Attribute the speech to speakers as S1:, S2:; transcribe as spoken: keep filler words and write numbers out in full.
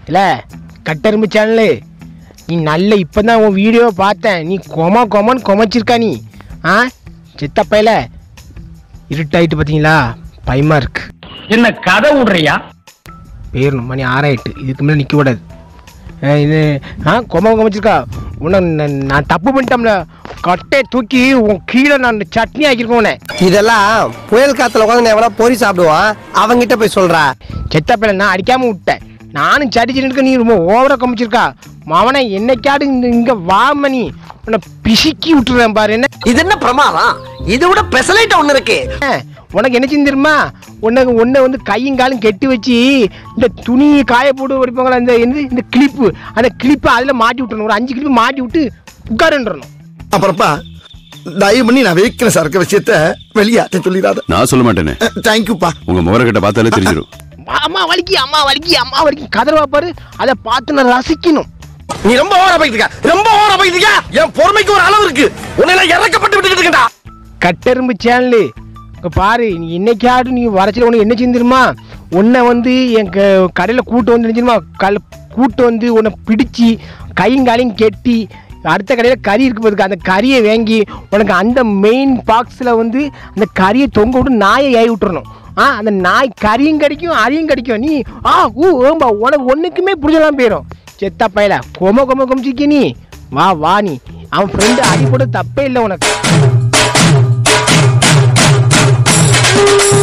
S1: இல்லை கட்டெரும்பு சேனலு நீ நல்ல இப்போ தான் உன் வீடியோவை பார்த்தேன். நீ கொம கொமன்னு கொமைச்சிருக்கா நீ. ஆ சித்தப்பையில இருட்டாயிட்டு பார்த்தீங்களா? பயமா இருக்கு.
S2: என்ன கதை விடுறியா?
S1: பேரணும் மணி ஆறாயிட்டு. இதுக்கு மேலே நிற்க கூடாது. இது ஆ கொம கொமைச்சிருக்கா உன்னை நான் தப்பு பண்ணிட்டோம்ல. கட்டையை தூக்கி உன் கீழே நான் சட்னி ஆக்கியிருக்கேன் உன்னை.
S3: இதெல்லாம் புயல் காத்துல உட்காந்து எவனா பொறி சாப்பிடுவான் அவங்கிட்ட போய் சொல்றா.
S1: செத்தப்பையில நான் அடிக்காம விட்டேன். நானும் சடிச்சிருக்க. நீ ரொம்ப ஓவரா கமிச்சிருக்கா மாவனை. என்னைக்காடு இந்த இங்க வாமணி உன்னை பிசுக்கி விட்டுறேன் பாரு. என்ன
S3: இது என்ன பிரமாதம்? இதை விட பெசலைட் ஒண்ணு இருக்கு.
S1: உனக்கு என்ன செஞ்சிருமா? உனக்கு ஒன்றை வந்து கையும் காலும் கெட்டி வச்சு இந்த துணி காய போட்டு படிப்பாங்களா இந்த இந்த கிளிப்பு, அந்த கிளிப்பை அதில் மாட்டி விட்டுறணும். ஒரு அஞ்சு கிளிப்பு மாட்டி விட்டு உட்காருன்றணும்.
S4: அப்புறப்பா தயவு பண்ணி நான் வைக்கிற சரக்கு விஷயத்த வெளியாட்ட சொல்லிடாத.
S5: நான் சொல்ல மாட்டேனே.
S4: தேங்க்யூப்பா.
S5: உங்க முகரக்கிட்ட பார்த்தாலே தெரிஞ்சிடும்.
S1: அம்மா வலிக்கி அம்மா வலிக்கி அம்மா வலிக்கி கதறவா பாரு. அதை பார்த்து நான் ரசிக்கணும்.
S3: நீ ரொம்ப ஓவரா போயிட்டு இருக்க. ரொம்ப ஓவரா போயிட்டு இருக்க. என் பொறுமைக்கு ஒரு அளவு இருக்கு. உன்னை இறக்கப்பட்டு விட்டுட்டு இருக்கடா.
S1: கட்டெரும்பு சேனலு பாரு. நீ என்னைக்காடு நீ வரச்சில உனக்கு என்ன செஞ்சிருமா? உன்னை வந்து என் கடையில் கூட்டு வந்து நினைச்சிருமா? கல் கூட்டு வந்து உன்னை பிடிச்சி கையங்காலையும் கெட்டி அடுத்த கடையில் கறி இருக்கு போதுக்கு அந்த கறியை வாங்கி உனக்கு அந்த மெயின் பாக்ஸில் வந்து அந்த கறியை தொங்க விட்டு நாயை ஏறி விட்டுறணும். ஆ அந்த நாய் கறியும் கிடைக்கும் அரியும் கிடைக்கும். நீ ஆ ஊ ஏம்பா உனக்கு ஒன்றுக்குமே பிடிச்சலாம் போயிடும். செத்த பையல கொம கொம கொமிச்சிக்க நீ. வா வா நீ அவன் ஃப்ரெண்டு அடி போட்டு தப்பே இல்லை உனக்கு.